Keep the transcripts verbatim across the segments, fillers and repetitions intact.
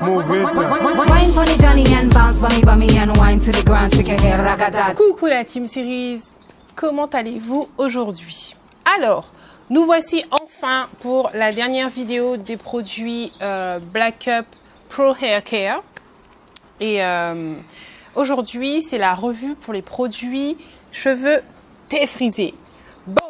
Coucou la Team Series, comment allez-vous aujourd'hui? Alors, nous voici enfin pour la dernière vidéo des produits euh, Black Up Pro Hair Care. Et euh, aujourd'hui, c'est la revue pour les produits cheveux défrisés. Bon,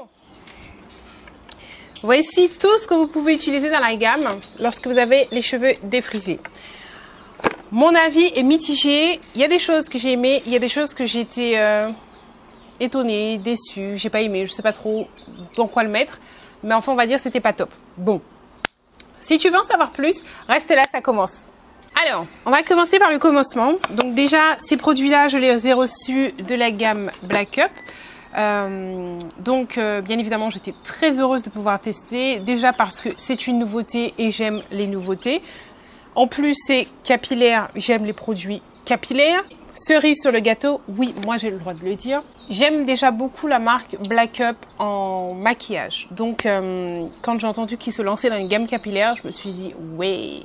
voici tout ce que vous pouvez utiliser dans la gamme lorsque vous avez les cheveux défrisés. Mon avis est mitigé. Il y a des choses que j'ai aimées, il y a des choses que j'ai été euh, étonnée, déçue, j'ai pas aimé, je sais pas trop dans quoi le mettre. Mais enfin, on va dire que c'était pas top. Bon, si tu veux en savoir plus, reste là, ça commence. Alors, on va commencer par le commencement. Donc déjà, ces produits-là, je les ai reçus de la gamme Black Up. Euh, donc, euh, bien évidemment, j'étais très heureuse de pouvoir tester. Déjà parce que c'est une nouveauté et j'aime les nouveautés. En plus, c'est capillaire. J'aime les produits capillaires. Cerise sur le gâteau, oui, moi j'ai le droit de le dire. J'aime déjà beaucoup la marque Black Up en maquillage. Donc, euh, quand j'ai entendu qu'ils se lançaient dans une gamme capillaire, je me suis dit, ouais.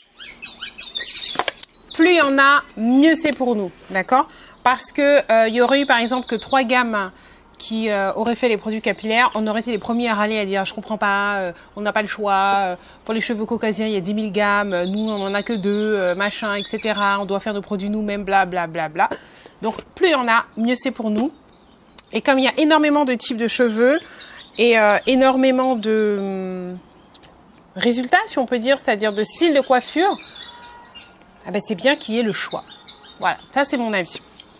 Plus il y en a, mieux c'est pour nous, d'accord? Parce que euh, il y aurait eu par exemple que trois gammes qui euh, auraient fait les produits capillaires, on aurait été les premiers à râler, à dire je comprends pas, euh, on n'a pas le choix, euh, pour les cheveux caucasiens il y a dix mille gammes, euh, nous on en a que deux, euh, machin, et cetera. On doit faire nos produits nous-mêmes, bla bla bla bla. Donc plus il y en a, mieux c'est pour nous. Et comme il y a énormément de types de cheveux et euh, énormément de hum, résultats, si on peut dire, c'est-à-dire de style de coiffure, ah ben c'est bien qu'il y ait le choix. Voilà, ça c'est mon avis.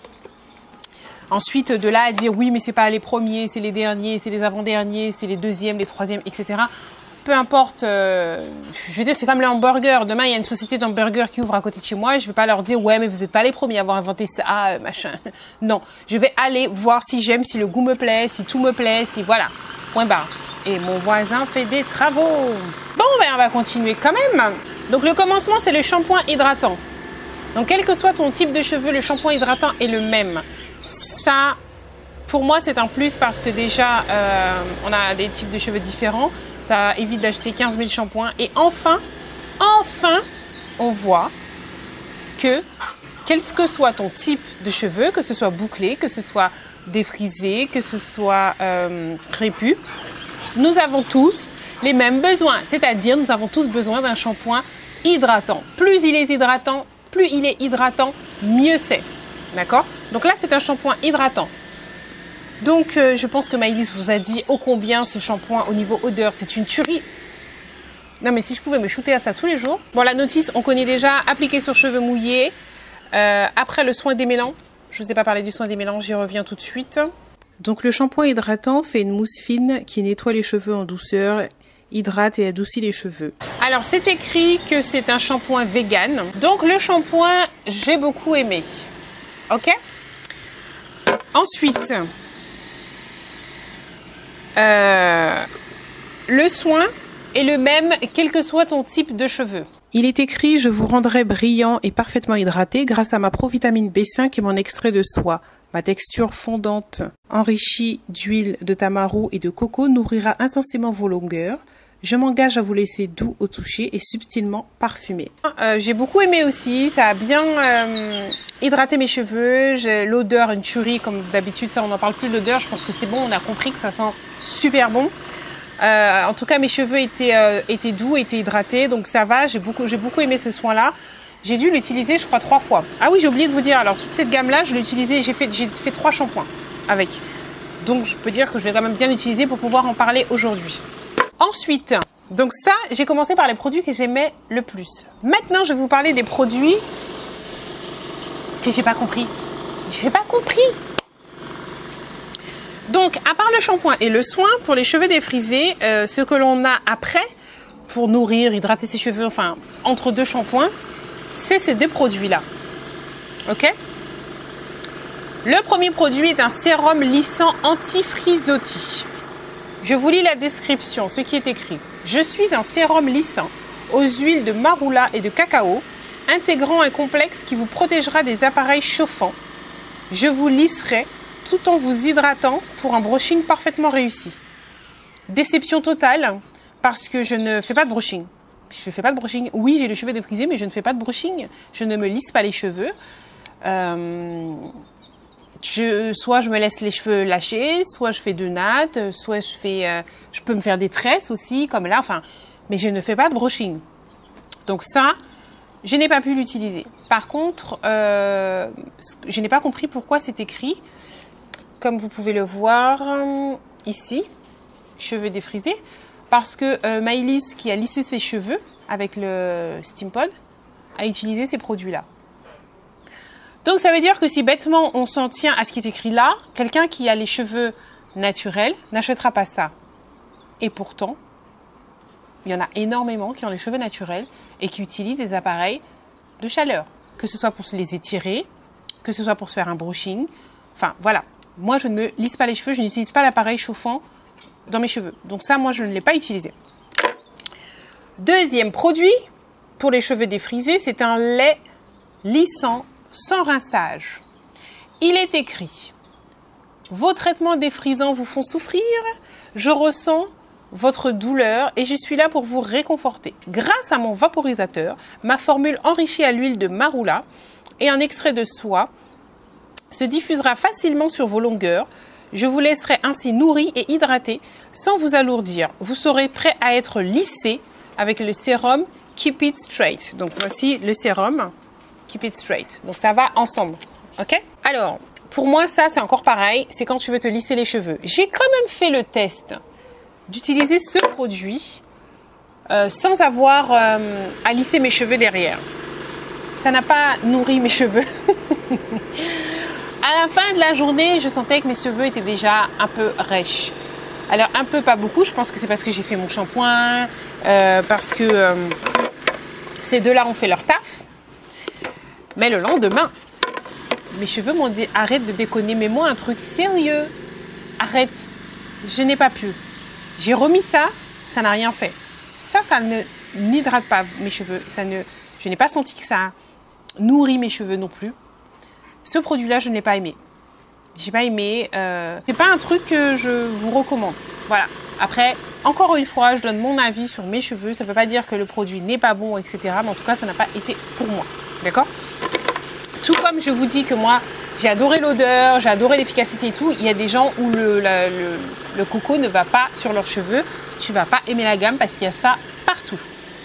Ensuite, de là à dire oui, mais c'est pas les premiers, c'est les derniers, c'est les avant-derniers, c'est les deuxièmes, les troisièmes, et cetera. Peu importe. Euh, je veux dire, c'est comme les hamburgers. Demain, il y a une société d'hamburgers qui ouvre à côté de chez moi. Je vais pas leur dire ouais, mais vous n'êtes pas les premiers à avoir inventé ça, machin. Non, je vais aller voir si j'aime, si le goût me plaît, si tout me plaît, si voilà. Point barre. Et mon voisin fait des travaux. Bon, ben on va continuer quand même. Donc le commencement, c'est le shampoing hydratant. Donc quel que soit ton type de cheveux, le shampoing hydratant est le même. Ça, pour moi, c'est un plus parce que déjà, euh, on a des types de cheveux différents. Ça évite d'acheter quinze mille shampoings. Et enfin, enfin, on voit que quel que soit ton type de cheveux, que ce soit bouclé, que ce soit défrisé, que ce soit euh, crépus, nous avons tous les mêmes besoins. C'est-à-dire, nous avons tous besoin d'un shampoing hydratant. Plus il est hydratant, plus il est hydratant, mieux c'est. D'accord? Donc là, c'est un shampoing hydratant. Donc, euh, je pense que Maëlys vous a dit ô combien ce shampoing au niveau odeur, c'est une tuerie. Non, mais si je pouvais me shooter à ça tous les jours. Bon, la notice, on connaît déjà. Appliquer sur cheveux mouillés. Euh, après, le soin démêlant. Je ne vous ai pas parlé du soin démêlant, j'y reviens tout de suite. Donc, le shampoing hydratant fait une mousse fine qui nettoie les cheveux en douceur, hydrate et adoucit les cheveux. Alors, c'est écrit que c'est un shampoing vegan. Donc, le shampoing, j'ai beaucoup aimé. Ok. Ensuite, euh, le soin est le même quel que soit ton type de cheveux. Il est écrit « Je vous rendrai brillant et parfaitement hydraté grâce à ma provitamine B cinq et mon extrait de soie. Ma texture fondante, enrichie d'huile de tamaru et de coco nourrira intensément vos longueurs. Je m'engage à vous laisser doux au toucher et subtilement parfumé. Euh, j'ai beaucoup aimé aussi, ça a bien euh, hydraté mes cheveux. J'ai l'odeur, une tuerie comme d'habitude, ça on n'en parle plus de l'odeur. Je pense que c'est bon, on a compris que ça sent super bon. Euh, en tout cas, mes cheveux étaient, euh, étaient doux, étaient hydratés, donc ça va. J'ai beaucoup, j'ai beaucoup aimé ce soin-là. J'ai dû l'utiliser, je crois, trois fois. Ah oui, j'ai oublié de vous dire. Alors toute cette gamme-là, je l'ai utilisée. J'ai fait, j'ai fait trois shampoings avec. Donc je peux dire que je l'ai quand même bien utilisé pour pouvoir en parler aujourd'hui. Ensuite, donc ça, j'ai commencé par les produits que j'aimais le plus. Maintenant, je vais vous parler des produits que j'ai pas compris. J'ai pas compris. Donc, à part le shampoing et le soin pour les cheveux défrisés, euh, ce que l'on a après pour nourrir, hydrater ses cheveux, enfin entre deux shampoings, c'est ces deux produits-là. Ok? Le premier produit est un sérum lissant anti-frisottis. Je vous lis la description, ce qui est écrit. Je suis un sérum lissant aux huiles de marula et de cacao, intégrant un complexe qui vous protégera des appareils chauffants. Je vous lisserai tout en vous hydratant pour un brushing parfaitement réussi. Déception totale, parce que je ne fais pas de brushing. je ne fais pas de brushing. Oui, j'ai les cheveux défrisés, mais je ne fais pas de brushing. Je ne me lisse pas les cheveux. Euh, je, soit je me laisse les cheveux lâchés, soit je fais de nattes, soit je fais, euh, je peux me faire des tresses aussi, comme là. Enfin, mais je ne fais pas de brushing. Donc ça, je n'ai pas pu l'utiliser. Par contre, euh, je n'ai pas compris pourquoi c'est écrit, comme vous pouvez le voir ici, cheveux défrisés, parce que euh, Maëlys, qui a lissé ses cheveux avec le Steampod, a utilisé ces produits-là. Donc ça veut dire que si bêtement on s'en tient à ce qui est écrit là, quelqu'un qui a les cheveux naturels n'achètera pas ça. Et pourtant, il y en a énormément qui ont les cheveux naturels et qui utilisent des appareils de chaleur, que ce soit pour se les étirer, que ce soit pour se faire un brushing. Enfin voilà, moi je ne me lisse pas les cheveux, je n'utilise pas d'appareil chauffant dans mes cheveux. Donc ça, moi je ne l'ai pas utilisé. Deuxième produit pour les cheveux défrisés, c'est un lait lissant sans rinçage. Il est écrit: vos traitements défrisants vous font souffrir, je ressens votre douleur et je suis là pour vous réconforter. Grâce à mon vaporisateur, ma formule enrichie à l'huile de marula et un extrait de soie se diffusera facilement sur vos longueurs. Je vous laisserai ainsi nourri et hydraté sans vous alourdir. Vous serez prêt à être lissé avec le sérum Keep It Straight. Donc voici le sérum Keep It Straight. Donc ça va ensemble. Ok? Alors, pour moi, ça c'est encore pareil. C'est quand tu veux te lisser les cheveux. J'ai quand même fait le test d'utiliser ce produit euh, sans avoir euh, à lisser mes cheveux derrière. Ça n'a pas nourri mes cheveux. À la fin de la journée, je sentais que mes cheveux étaient déjà un peu rêches. Alors un peu, pas beaucoup. Je pense que c'est parce que j'ai fait mon shampoing, euh, parce que euh, ces deux-là ont fait leur taf. Mais le lendemain, mes cheveux m'ont dit: arrête de déconner, mets-moi un truc sérieux. Arrête. Je n'ai pas pu. J'ai remis ça, ça n'a rien fait. Ça, ça ne n'hydrate pas mes cheveux. Ça ne, je n'ai pas senti que ça nourrit mes cheveux non plus. Ce produit-là, je ne l'ai pas aimé. J'ai pas aimé. Euh, c'est pas un truc que je vous recommande. Voilà. Après, encore une fois, je donne mon avis sur mes cheveux. Ça ne veut pas dire que le produit n'est pas bon, et cetera. Mais en tout cas, ça n'a pas été pour moi. D'accord? Tout comme je vous dis que moi, j'ai adoré l'odeur, j'ai adoré l'efficacité et tout. Il y a des gens où le, la, le, le coco ne va pas sur leurs cheveux. Tu vas pas aimer la gamme parce qu'il y a ça partout.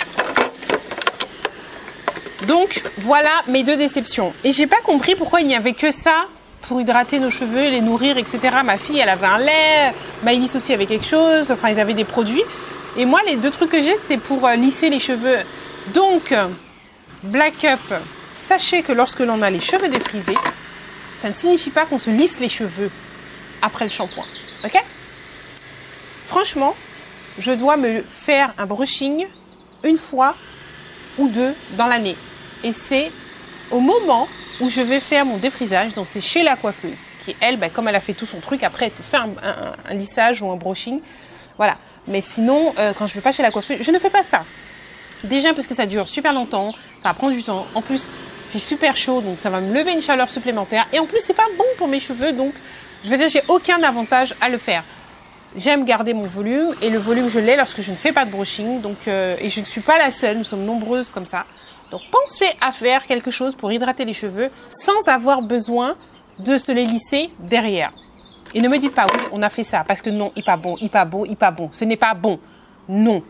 Donc, voilà mes deux déceptions. Et j'ai pas compris pourquoi il n'y avait que ça pour hydrater nos cheveux, les nourrir, et cetera. Ma fille, elle avait un lait. Maëlys aussi avait quelque chose. Enfin, ils avaient des produits. Et moi, les deux trucs que j'ai, c'est pour lisser les cheveux. Donc, Black Up, sachez que lorsque l'on a les cheveux défrisés, ça ne signifie pas qu'on se lisse les cheveux après le shampoing. Ok? Franchement, je dois me faire un brushing une fois ou deux dans l'année. Et c'est au moment où je vais faire mon défrisage, donc c'est chez la coiffeuse, qui elle, ben, comme elle a fait tout son truc, après elle te fait un, un, un lissage ou un brushing. Voilà. Mais sinon, euh, quand je ne vais pas chez la coiffeuse, je ne fais pas ça. Déjà parce que ça dure super longtemps, ça va prendre du temps. En plus, il fait super chaud, donc ça va me lever une chaleur supplémentaire. Et en plus, c'est pas bon pour mes cheveux, donc je veux dire, j'ai aucun avantage à le faire. J'aime garder mon volume, et le volume, je l'ai lorsque je ne fais pas de brushing. Donc, euh, et je ne suis pas la seule, nous sommes nombreuses comme ça. Donc, pensez à faire quelque chose pour hydrater les cheveux sans avoir besoin de se les lisser derrière. Et ne me dites pas, oui, on a fait ça, parce que non, il n'est pas bon, il n'est pas beau, il n'est pas bon. Ce n'est pas bon. Non.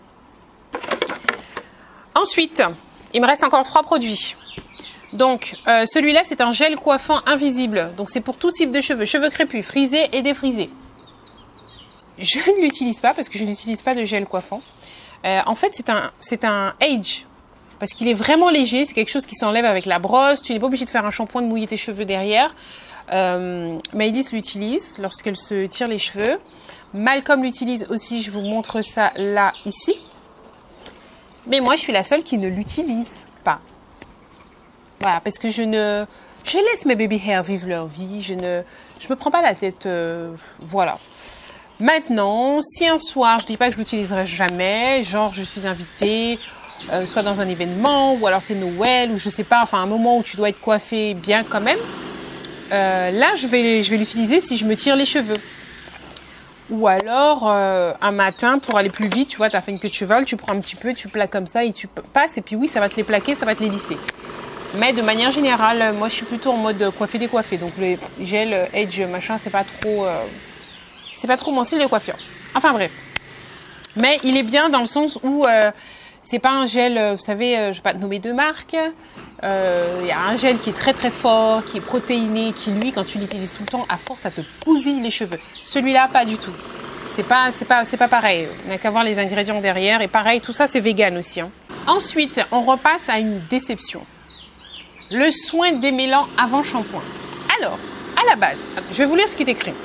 Ensuite, il me reste encore trois produits. Donc, euh, celui-là, c'est un gel coiffant invisible. Donc, c'est pour tout type de cheveux, cheveux crépus, frisés et défrisés. Je ne l'utilise pas parce que je n'utilise pas de gel coiffant. Euh, en fait, c'est un, c'est un Age. Parce qu'il est vraiment léger. C'est quelque chose qui s'enlève avec la brosse. Tu n'es pas obligé de faire un shampoing, de mouiller tes cheveux derrière. Euh, Maëlys l'utilise lorsqu'elle se tire les cheveux. Malcolm l'utilise aussi. Je vous montre ça là, ici. Mais moi, je suis la seule qui ne l'utilise pas. Voilà, parce que je ne... Je laisse mes baby hair vivre leur vie. Je ne je me prends pas la tête. Euh, voilà. Maintenant, si un soir, je dis pas que je l'utiliserai jamais, genre je suis invitée, euh, soit dans un événement, ou alors c'est Noël, ou je sais pas, enfin un moment où tu dois être coiffée bien quand même, euh, là je vais, je vais l'utiliser si je me tire les cheveux. Ou alors, euh, un matin, pour aller plus vite, tu vois, tu as fait une queue de cheval, tu prends un petit peu, tu plaques comme ça et tu passes. Et puis oui, ça va te les plaquer, ça va te les lisser. Mais de manière générale, moi, je suis plutôt en mode coiffé décoiffé. Donc, le gel, Edge, machin, c'est pas trop... Euh, c'est pas trop mon style de coiffure. Enfin, bref. Mais il est bien dans le sens où... Euh, c'est pas un gel, vous savez, euh, je vais pas te nommer de marque. Il euh, y a un gel qui est très très fort, qui est protéiné, qui lui, quand tu l'utilises tout le temps, à force, ça te bousille les cheveux. Celui-là, pas du tout. C'est pas, c'est pas, c'est pas pareil. On n'a qu'à voir les ingrédients derrière. Et pareil, tout ça, c'est vegan aussi. Hein. Ensuite, on repasse à une déception. Le soin démêlant avant shampoing. Alors, à la base, je vais vous lire ce qui est écrit.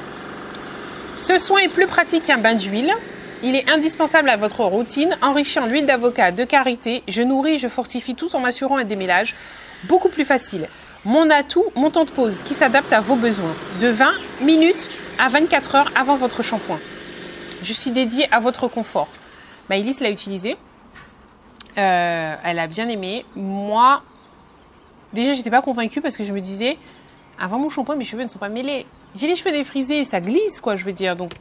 Ce soin est plus pratique qu'un bain d'huile. Il est indispensable à votre routine, enrichi en huile d'avocat de karité. Je nourris, je fortifie tout en assurant un démêlage beaucoup plus facile. Mon atout, mon temps de pause qui s'adapte à vos besoins. De vingt minutes à vingt-quatre heures avant votre shampoing. Je suis dédiée à votre confort. Maëlys l'a utilisé. Euh, elle a bien aimé. Moi, déjà, j'étais pas convaincue parce que je me disais, avant mon shampoing, mes cheveux ne sont pas mêlés. J'ai les cheveux défrisés, ça glisse, quoi, je veux dire. Donc,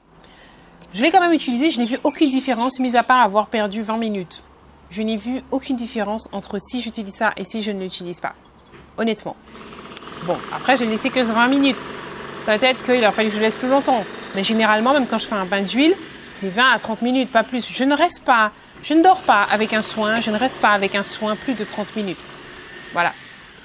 je l'ai quand même utilisé, je n'ai vu aucune différence, mis à part avoir perdu vingt minutes. Je n'ai vu aucune différence entre si j'utilise ça et si je ne l'utilise pas. Honnêtement. Bon, après, j'ai laissé que vingt minutes. Peut-être qu'il aurait fallu que je laisse plus longtemps. Mais généralement, même quand je fais un bain d'huile, c'est vingt à trente minutes, pas plus. Je ne reste pas, je ne dors pas avec un soin, je ne reste pas avec un soin plus de trente minutes. Voilà.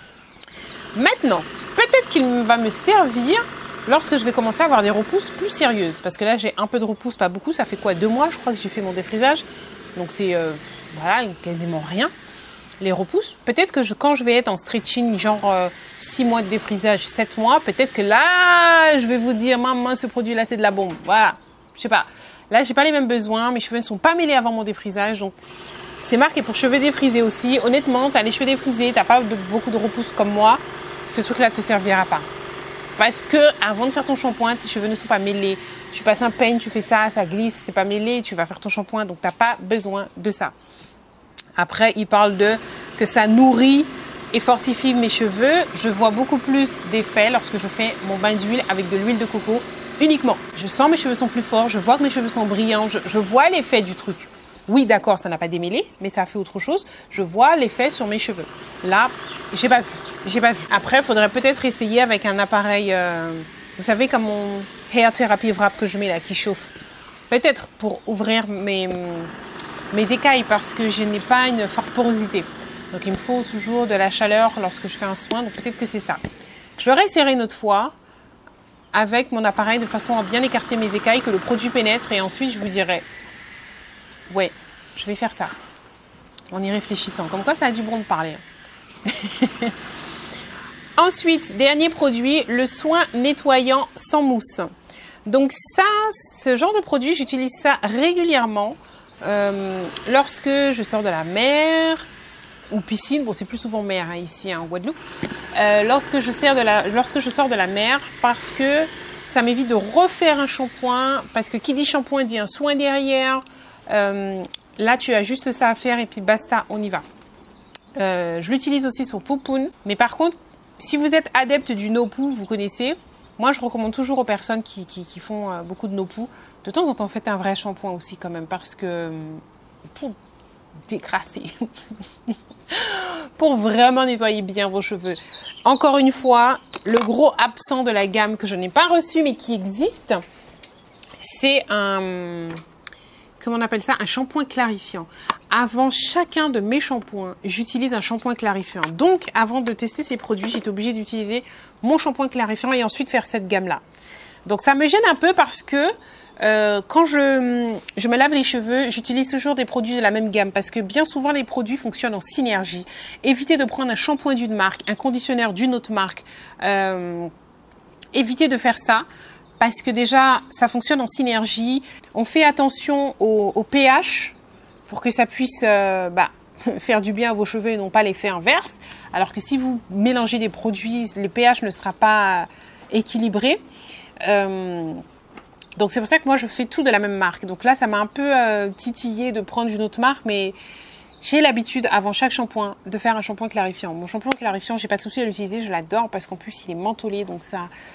Maintenant, peut-être qu'il va me servir lorsque je vais commencer à avoir des repousses plus sérieuses. Parce que là, j'ai un peu de repousses, pas beaucoup. Ça fait quoi, deux mois, je crois, que j'ai fait mon défrisage. Donc, c'est euh, voilà, quasiment rien. Les repousses, peut-être que je, quand je vais être en stretching, genre euh, six mois de défrisage, sept mois, peut-être que là, je vais vous dire, maman, ce produit-là, c'est de la bombe. Voilà, je sais pas. Là, j'ai pas les mêmes besoins. Mes cheveux ne sont pas mêlés avant mon défrisage. Donc, c'est marqué pour cheveux défrisés aussi. Honnêtement, tu as les cheveux défrisés, tu n'as pas de, beaucoup de repousses comme moi. Ce truc-là ne te servira pas. Parce que avant de faire ton shampoing, tes cheveux ne sont pas mêlés. Tu passes un peigne, tu fais ça, ça glisse, c'est pas mêlé, tu vas faire ton shampoing, donc tu n'as pas besoin de ça. Après, il parle de que ça nourrit et fortifie mes cheveux. Je vois beaucoup plus d'effets lorsque je fais mon bain d'huile avec de l'huile de coco uniquement. Je sens mes cheveux sont plus forts, je vois que mes cheveux sont brillants, je, je vois l'effet du truc. Oui, d'accord, ça n'a pas démêlé, mais ça a fait autre chose. Je vois l'effet sur mes cheveux. Là, j'ai pas vu. J'ai pas vu. Après, il faudrait peut-être essayer avec un appareil, euh, vous savez, comme mon Hair Therapy Wrap que je mets là, qui chauffe. Peut-être pour ouvrir mes, mes écailles parce que je n'ai pas une forte porosité. Donc, il me faut toujours de la chaleur lorsque je fais un soin. Donc, peut-être que c'est ça. Je le réessayerai une autre fois avec mon appareil de façon à bien écarter mes écailles, que le produit pénètre et ensuite, je vous dirai... Ouais, je vais faire ça. En y réfléchissant. Comme quoi, ça a du bon de parler. Ensuite, dernier produit, le soin nettoyant sans mousse. Donc ça, ce genre de produit, j'utilise ça régulièrement euh, lorsque je sors de la mer ou piscine. Bon, c'est plus souvent mer hein, ici hein, en Guadeloupe. Euh, lorsque, je sers de la, lorsque je sors de la mer parce que ça m'évite de refaire un shampoing. Parce que qui dit shampoing dit un soin derrière. Euh, là, tu as juste ça à faire et puis basta, on y va. Euh, je l'utilise aussi sur Poupoune. Mais par contre, si vous êtes adepte du no-poo, vous connaissez. Moi, je recommande toujours aux personnes qui, qui, qui font euh, beaucoup de no-poo. De temps en temps, faites un vrai shampoing aussi quand même parce que pour décrasser, pour vraiment nettoyer bien vos cheveux. Encore une fois, le gros absent de la gamme que je n'ai pas reçu mais qui existe, c'est un... Comment on appelle ça? Un shampoing clarifiant. Avant chacun de mes shampoings, j'utilise un shampoing clarifiant. Donc, avant de tester ces produits, j'étais obligée d'utiliser mon shampoing clarifiant et ensuite faire cette gamme-là. Donc, ça me gêne un peu parce que euh, quand je, je me lave les cheveux, j'utilise toujours des produits de la même gamme parce que bien souvent, les produits fonctionnent en synergie. Évitez de prendre un shampoing d'une marque, un conditionneur d'une autre marque. Euh, évitez de faire ça. Parce que déjà, ça fonctionne en synergie. On fait attention au, au pH pour que ça puisse euh, bah, faire du bien à vos cheveux et non pas l'effet inverse. Alors que si vous mélangez des produits, le pH ne sera pas équilibré. Euh, donc c'est pour ça que moi, je fais tout de la même marque. Donc là, ça m'a un peu euh, titillé de prendre une autre marque, mais j'ai l'habitude, avant chaque shampoing, de faire un shampoing clarifiant. Mon shampoing clarifiant, j'ai pas de souci à l'utiliser, je l'adore parce qu'en plus, il est mentholé, donc ça...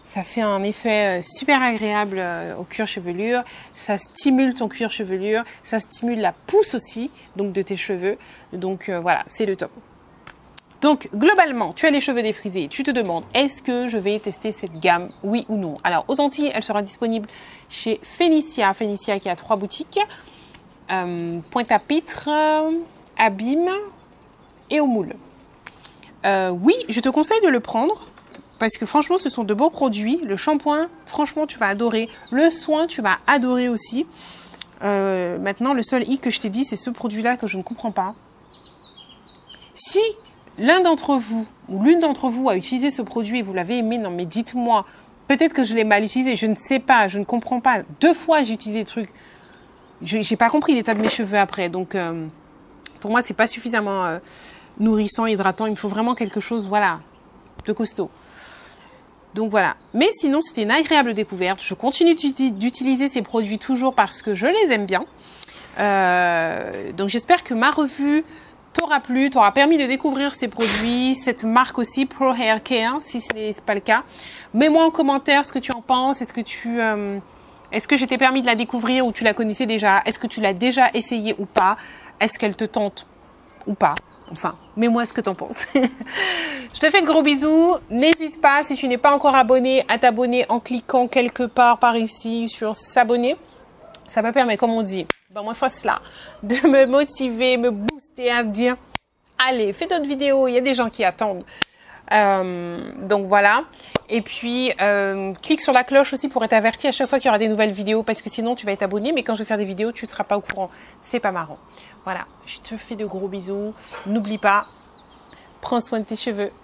Ça fait un effet super agréable au cuir chevelure. Ça stimule ton cuir chevelure. Ça stimule la pousse aussi, donc de tes cheveux. Donc euh, voilà, c'est le top. Donc, globalement, tu as les cheveux défrisés. Tu te demandes, est-ce que je vais tester cette gamme, oui ou non? Alors, aux Antilles, elle sera disponible chez Phénicia. Phénicia qui a trois boutiques. Euh, Pointe-à-Pitre, Abîme et au Moule. Euh, oui, je te conseille de le prendre parce que franchement, ce sont de beaux produits. Le shampoing, franchement, tu vas adorer. Le soin, tu vas adorer aussi. Euh, maintenant, le seul hic que je t'ai dit, c'est ce produit-là que je ne comprends pas. Si l'un d'entre vous ou l'une d'entre vous a utilisé ce produit et vous l'avez aimé, non mais dites-moi, peut-être que je l'ai mal utilisé, je ne sais pas, je ne comprends pas. Deux fois j'ai utilisé le truc, je n'ai pas compris l'état de mes cheveux après, donc euh, pour moi c'est pas suffisamment euh, nourrissant, hydratant, il me faut vraiment quelque chose, voilà, de costaud. Donc voilà, mais sinon c'était une agréable découverte, je continue d'utiliser ces produits toujours parce que je les aime bien. Euh, donc j'espère que ma revue t'aura plu, t'aura permis de découvrir ces produits, cette marque aussi, Pro Hair Care, si ce n'est pas le cas. Mets-moi en commentaire ce que tu en penses. Est-ce que tu, euh, est-ce que je t'ai permis de la découvrir ou tu la connaissais déjà? Est-ce que tu l'as déjà essayée ou pas? Est-ce qu'elle te tente ou pas? Enfin, mets-moi ce que t'en penses. Je te fais de gros bisous. N'hésite pas, si tu n'es pas encore abonné, à t'abonner en cliquant quelque part par ici sur s'abonner. Ça me permet, comme on dit, ben moi force là, de me motiver, me booster à me dire, allez, fais d'autres vidéos, il y a des gens qui attendent. Euh, donc voilà. Et puis, euh, clique sur la cloche aussi pour être averti à chaque fois qu'il y aura des nouvelles vidéos, parce que sinon tu vas être abonné, mais quand je vais faire des vidéos, tu ne seras pas au courant. C'est pas marrant. Voilà, je te fais de gros bisous. N'oublie pas, prends soin de tes cheveux.